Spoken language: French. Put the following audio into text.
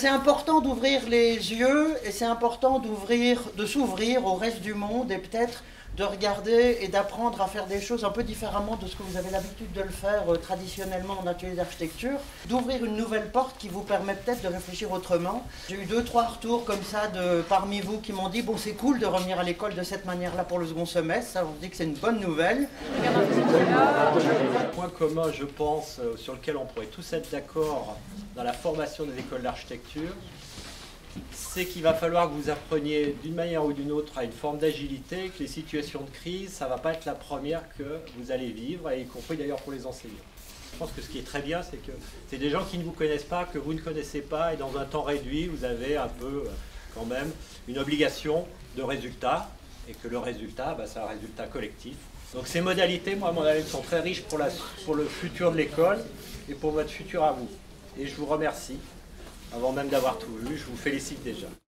c'est important d'ouvrir les yeux et c'est important de s'ouvrir au reste du monde et peut-être de regarder et d'apprendre à faire des choses un peu différemment de ce que vous avez l'habitude de le faire traditionnellement en atelier d'architecture, d'ouvrir une nouvelle porte qui vous permet peut-être de réfléchir autrement. J'ai eu 2-3 retours comme ça parmi vous qui m'ont dit bon, c'est cool de revenir à l'école de cette manière-là pour le second semestre, ça on dit que c'est une bonne nouvelle. Un point commun, je pense, sur lequel on pourrait tous être d'accord dans la formation des écoles d'architecture, c'est qu'il va falloir que vous appreniez d'une manière ou d'une autre à une forme d'agilité, que les situations de crise, ça ne va pas être la première que vous allez vivre, et y compris d'ailleurs pour les enseignants. Je pense que ce qui est très bien, c'est que c'est des gens qui ne vous connaissent pas, que vous ne connaissez pas, et dans un temps réduit, vous avez un peu quand même une obligation de résultat, et que le résultat, c'est un résultat collectif. Donc ces modalités, moi à mon avis, sont très riches pour le futur de l'école et pour votre futur à vous. Et je vous remercie. Avant même d'avoir tout vu, je vous félicite déjà.